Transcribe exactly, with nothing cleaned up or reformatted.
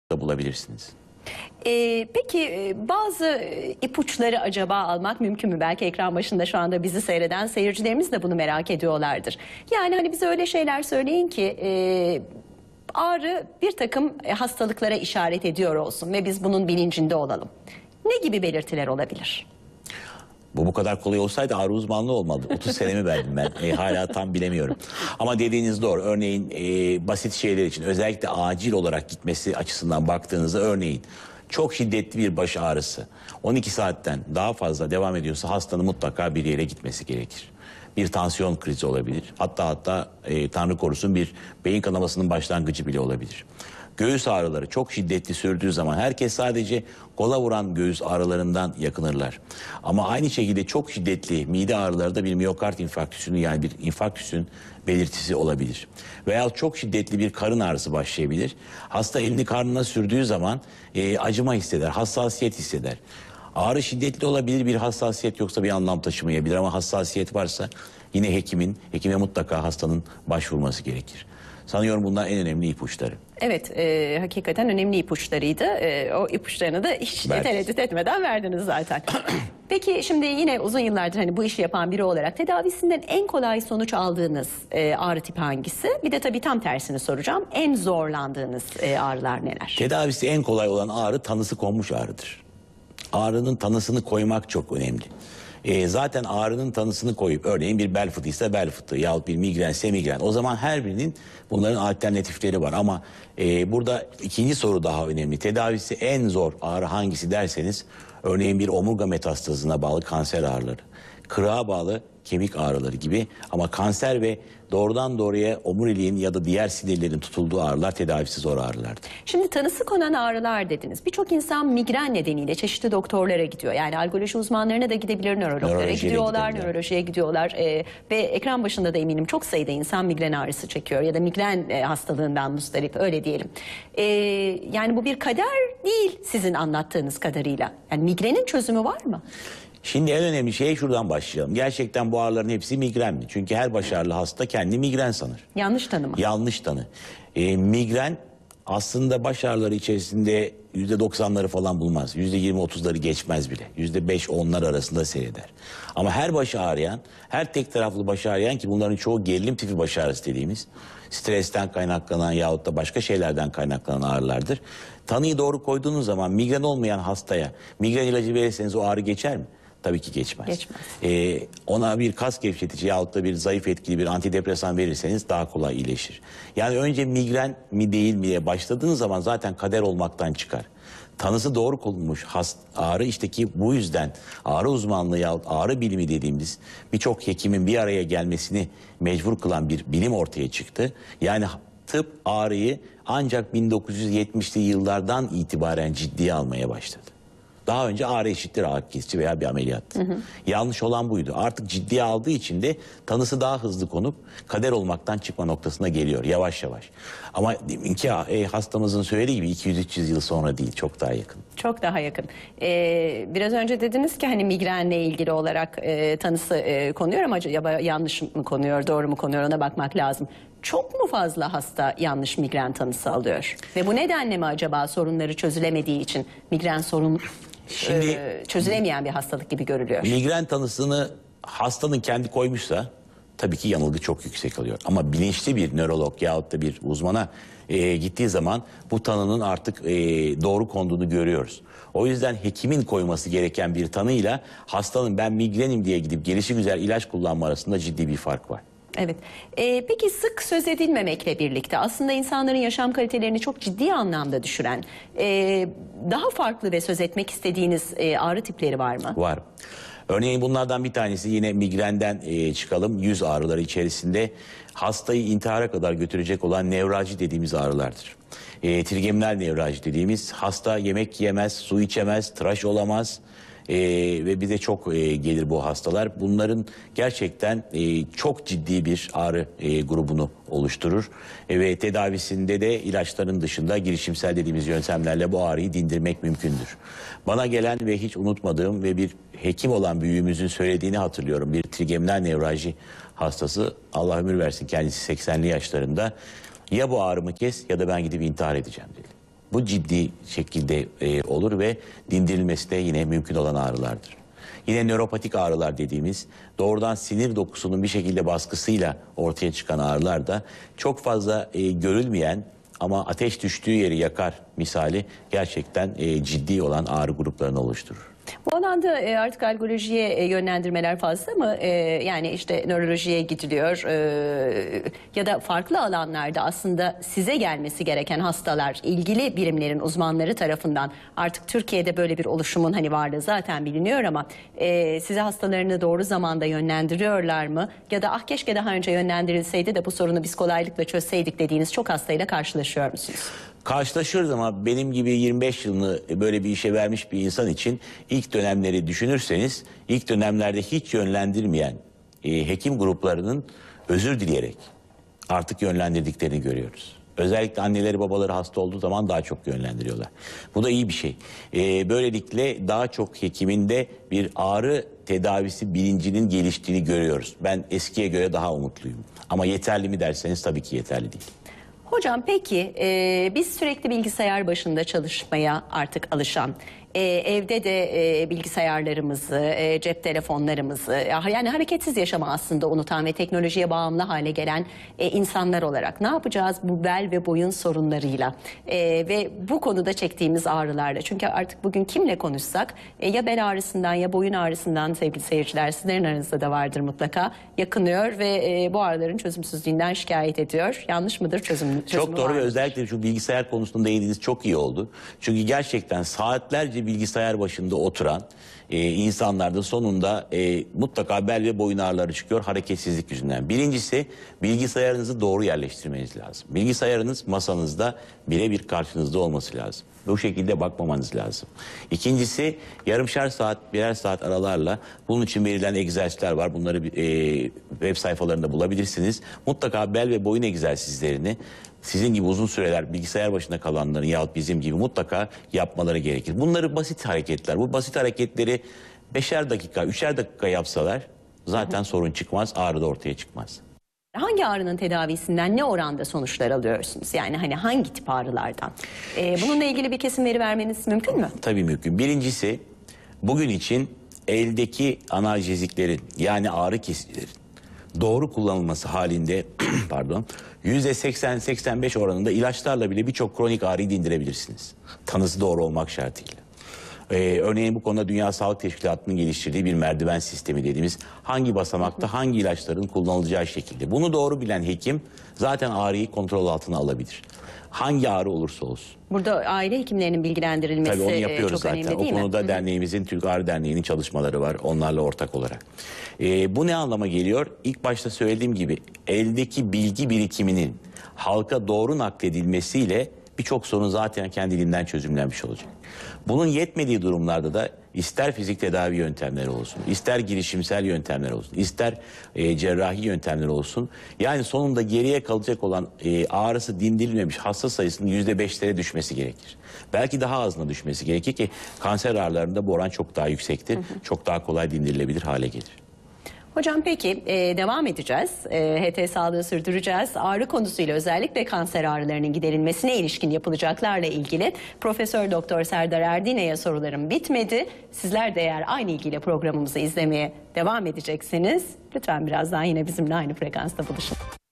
da bulabilirsiniz. Ee, peki bazı ipuçları acaba almak mümkün mü? Belki ekran başında şu anda bizi seyreden seyircilerimiz de bunu merak ediyorlardır. Yani hani bize öyle şeyler söyleyin ki e, ağrı bir takım hastalıklara işaret ediyor olsun ve biz bunun bilincinde olalım. Ne gibi belirtiler olabilir? Bu bu kadar kolay olsaydı ağrı uzmanlığı olmalı. otuz senemi verdim ben. E, hala tam bilemiyorum. Ama dediğiniz doğru. Örneğin e, basit şeyler için özellikle acil olarak gitmesi açısından baktığınızda örneğin çok şiddetli bir baş ağrısı on iki saatten daha fazla devam ediyorsa hastanın mutlaka bir yere gitmesi gerekir. Bir tansiyon krizi olabilir. Hatta hatta e, Tanrı korusun bir beyin kanamasının başlangıcı bile olabilir. Göğüs ağrıları çok şiddetli sürdüğü zaman herkes sadece kola vuran göğüs ağrılarından yakınırlar. Ama aynı şekilde çok şiddetli mide ağrıları da bir miyokard infarktüsünün yani bir infarktüsün belirtisi olabilir. Veya çok şiddetli bir karın ağrısı başlayabilir. Hasta elini karnına sürdüğü zaman e, acıma hisseder, hassasiyet hisseder. Ağrı şiddetli olabilir, bir hassasiyet yoksa bir anlam taşımayabilir ama hassasiyet varsa yine hekimin, hekime mutlaka hastanın başvurması gerekir. Sanıyorum bunlar en önemli ipuçları. Evet, e, hakikaten önemli ipuçlarıydı. E, o ipuçlarını da hiç Verdik. tereddüt etmeden verdiniz zaten. Peki şimdi yine uzun yıllardır hani bu işi yapan biri olarak tedavisinden en kolay sonuç aldığınız e, ağrı tipi hangisi? Bir de tabii tam tersini soracağım. En zorlandığınız e, ağrılar neler? Tedavisi en kolay olan ağrı tanısı konmuş ağrıdır. Ağrının tanısını koymak çok önemli. E, zaten ağrının tanısını koyup örneğin bir bel fıtığıysa bel fıtığı yahut bir migrense migren. O zaman her birinin bunların alternatifleri var ama e, burada ikinci soru daha önemli. Tedavisi en zor ağrı hangisi derseniz örneğin bir omurga metastazına bağlı kanser ağrıları, kırığa bağlı kemik ağrıları gibi ama kanser ve doğrudan doğruya omuriliğin ya da diğer sinirlerin tutulduğu ağrılar tedavisi zor ağrılardır. Şimdi tanısı konan ağrılar dediniz. Birçok insan migren nedeniyle çeşitli doktorlara gidiyor. Yani algoloji uzmanlarına da gidebilir, nörologlara Nörolojiye gidiyorlar, gidebilir. nörolojiye gidiyorlar. Ee, ve ekran başında da eminim çok sayıda insan migren ağrısı çekiyor ya da migren e, hastalığından mustarip, öyle diyelim. Ee, yani bu bir kader değil sizin anlattığınız kadarıyla. Yani migrenin çözümü var mı? Şimdi en önemli şey şuradan başlayalım. Gerçekten bu ağrıların hepsi migren mi? Çünkü her baş ağrılı hasta kendini migren sanır. Yanlış tanımı. Yanlış tanı. E, migren aslında baş ağrıları içerisinde yüzde doksanları falan bulmaz. Yüzde yirmi otuzları geçmez bile. Yüzde beş onlar arasında seyreder. Ama her baş ağrıyan, her tek taraflı baş ağrıyan ki bunların çoğu gerilim tipi baş ağrısı dediğimiz, stresten kaynaklanan yahut da başka şeylerden kaynaklanan ağrılardır. Tanıyı doğru koyduğunuz zaman migren olmayan hastaya migren ilacı verirseniz o ağrı geçer mi? Tabii ki geçmez. Geçmez. Ee, ona bir kas gevşetici yahut da bir zayıf etkili bir antidepresan verirseniz daha kolay iyileşir. Yani önce migren mi değil mi diye başladığınız zaman zaten kader olmaktan çıkar. Tanısı doğru konulmuş hast ağrı işte ki bu yüzden ağrı uzmanlığı yahut ağrı bilimi dediğimiz birçok hekimin bir araya gelmesini mecbur kılan bir bilim ortaya çıktı. Yani tıp ağrıyı ancak bin dokuz yüz yetmişli yıllardan itibaren ciddiye almaya başladı. Daha önce ağrı eşittir ağrı kesici veya bir ameliyat. Hı hı. Yanlış olan buydu. Artık ciddiye aldığı için de tanısı daha hızlı konup kader olmaktan çıkma noktasına geliyor yavaş yavaş. Ama deminki e, hastamızın söylediği gibi iki yüz üç yüz yıl sonra değil, çok daha yakın. Çok daha yakın. Ee, biraz önce dediniz ki hani migrenle ilgili olarak e, tanısı e, konuyor ama acaba yanlış mı konuyor, doğru mu konuyor ona bakmak lazım. Çok mu fazla hasta yanlış migren tanısı alıyor? Ve bu nedenle mi acaba sorunları çözülemediği için migren sorun Şimdi e, çözülemeyen bir hastalık gibi görülüyor? Migren tanısını hastanın kendi koymuşsa tabii ki yanılgı çok yüksek oluyor. Ama bilinçli bir nörolog yahut da bir uzmana e, gittiği zaman bu tanının artık e, doğru konduğunu görüyoruz. O yüzden hekimin koyması gereken bir tanıyla hastanın ben migrenim diye gidip gelişigüzel ilaç kullanma arasında ciddi bir fark var. Evet. Ee, peki sık söz edilmemekle birlikte aslında insanların yaşam kalitelerini çok ciddi anlamda düşüren e, daha farklı ve söz etmek istediğiniz e, ağrı tipleri var mı? Var. Örneğin bunlardan bir tanesi yine migrenden e, çıkalım. Yüz ağrıları içerisinde hastayı intihara kadar götürecek olan nevralji dediğimiz ağrılardır. E, trigeminal nevralji dediğimiz hasta yemek yemez, su içemez, tıraş olamaz. Ee, ve bize çok e, gelir bu hastalar. Bunların gerçekten e, çok ciddi bir ağrı e, grubunu oluşturur. E, ve tedavisinde de ilaçların dışında girişimsel dediğimiz yöntemlerle bu ağrıyı dindirmek mümkündür. Bana gelen ve hiç unutmadığım ve bir hekim olan büyüğümüzün söylediğini hatırlıyorum. Bir trigeminal nevralji hastası, Allah ömür versin, kendisi seksenli yaşlarında, ya bu ağrımı kes ya da ben gidip intihar edeceğim dedi. Bu ciddi şekilde e, olur ve dindirilmesi de yine mümkün olan ağrılardır. Yine nöropatik ağrılar dediğimiz doğrudan sinir dokusunun bir şekilde baskısıyla ortaya çıkan ağrılar da çok fazla e, görülmeyen ama ateş düştüğü yeri yakar misali gerçekten e, ciddi olan ağrı gruplarını oluşturur. Bu alanda e, artık algolojiye e, yönlendirmeler fazla mı? E, yani işte nörolojiye gidiliyor e, ya da farklı alanlarda aslında size gelmesi gereken hastalar ilgili birimlerin uzmanları tarafından artık Türkiye'de böyle bir oluşumun hani varlığı zaten biliniyor ama e, size hastalarını doğru zamanda yönlendiriyorlar mı? Ya da ah keşke daha önce yönlendirilseydi de bu sorunu biz kolaylıkla çözseydik dediğiniz çok hastayla karşılaşıyor musunuz? Karşılaşıyoruz ama benim gibi yirmi beş yılını böyle bir işe vermiş bir insan için ilk dönemleri düşünürseniz ilk dönemlerde hiç yönlendirmeyen e, hekim gruplarının özür dileyerek artık yönlendirdiklerini görüyoruz. Özellikle anneleri babaları hasta olduğu zaman daha çok yönlendiriyorlar. Bu da iyi bir şey. E, böylelikle daha çok hekiminde bir ağrı tedavisi bilincinin geliştiğini görüyoruz. Ben eskiye göre daha umutluyum. Ama yeterli mi derseniz tabii ki yeterli değil. Hocam peki e, biz sürekli bilgisayar başında çalışmaya artık alışan, e, evde de e, bilgisayarlarımızı, e, cep telefonlarımızı, yani hareketsiz yaşamı aslında unutan ve teknolojiye bağımlı hale gelen e, insanlar olarak ne yapacağız bu bel ve boyun sorunlarıyla e, ve bu konuda çektiğimiz ağrılarla? Çünkü artık bugün kimle konuşsak e, ya bel ağrısından ya boyun ağrısından sevgili seyirciler sizlerin aranızda da vardır mutlaka yakınıyor ve e, bu ağrıların çözümsüzlüğünden şikayet ediyor. Yanlış mıdır çözüm? Çok doğru ve özellikle şu bilgisayar konusunda değindiğiniz çok iyi oldu. Çünkü gerçekten saatlerce bilgisayar başında oturan e, insanlarda sonunda e, mutlaka bel ve boyun ağrıları çıkıyor hareketsizlik yüzünden. Birincisi bilgisayarınızı doğru yerleştirmeniz lazım. Bilgisayarınız masanızda birebir karşınızda olması lazım. Bu şekilde bakmamanız lazım. İkincisi yarımşar saat, birer saat aralarla bunun için verilen egzersizler var. Bunları e, web sayfalarında bulabilirsiniz. Mutlaka bel ve boyun egzersizlerini sizin gibi uzun süreler bilgisayar başında kalanların yahut bizim gibi mutlaka yapmaları gerekir. Bunları basit hareketler. Bu basit hareketleri beşer dakika, üçer dakika yapsalar zaten sorun çıkmaz, ağrı da ortaya çıkmaz. Hangi ağrının tedavisinden ne oranda sonuçlar alıyorsunuz? Yani hani hangi tip ağrılardan? Ee, bununla ilgili bir kesin veri vermeniz mümkün mü? Tabii mümkün. Birincisi bugün için eldeki analjeziklerin yani ağrı kesicilerin doğru kullanılması halinde pardon yüzde seksen seksen beş oranında ilaçlarla bile birçok kronik ağrıyı dindirebilirsiniz. Tanısı doğru olmak şartıyla. Ee, örneğin bu konuda Dünya Sağlık Teşkilatı'nın geliştirdiği bir merdiven sistemi dediğimiz hangi basamakta hangi ilaçların kullanılacağı şekilde. Bunu doğru bilen hekim zaten ağrıyı kontrol altına alabilir. Hangi ağrı olursa olsun. Burada aile hekimlerinin bilgilendirilmesi Tabii onu yapıyoruz çok zaten. önemli değil o mi? konuda Hı-hı. derneğimizin, Türk Ağrı Derneği'nin çalışmaları var. Onlarla ortak olarak. Ee, bu ne anlama geliyor? İlk başta söylediğim gibi eldeki bilgi birikiminin halka doğru nakledilmesiyle birçok sorun zaten kendiliğinden çözümlenmiş olacak. Bunun yetmediği durumlarda da ister fizik tedavi yöntemleri olsun, ister girişimsel yöntemler olsun, ister e, cerrahi yöntemler olsun. Yani sonunda geriye kalacak olan e, ağrısı dindirilmemiş hasta sayısının yüzde beşlere düşmesi gerekir. Belki daha azına düşmesi gerekir ki kanser ağrılarında bu oran çok daha yüksektir. Hı hı. Çok daha kolay dindirilebilir hale gelir. Hocam peki e, devam edeceğiz. E, H T sağlığı sürdüreceğiz. Ağrı konusuyla özellikle kanser ağrılarının giderilmesine ilişkin yapılacaklarla ilgili Profesör Doktor Serdar Erdine'ye sorularım bitmedi. Sizler de eğer aynı ilgiyle programımızı izlemeye devam edeceksiniz lütfen birazdan yine bizimle aynı frekansta buluşun.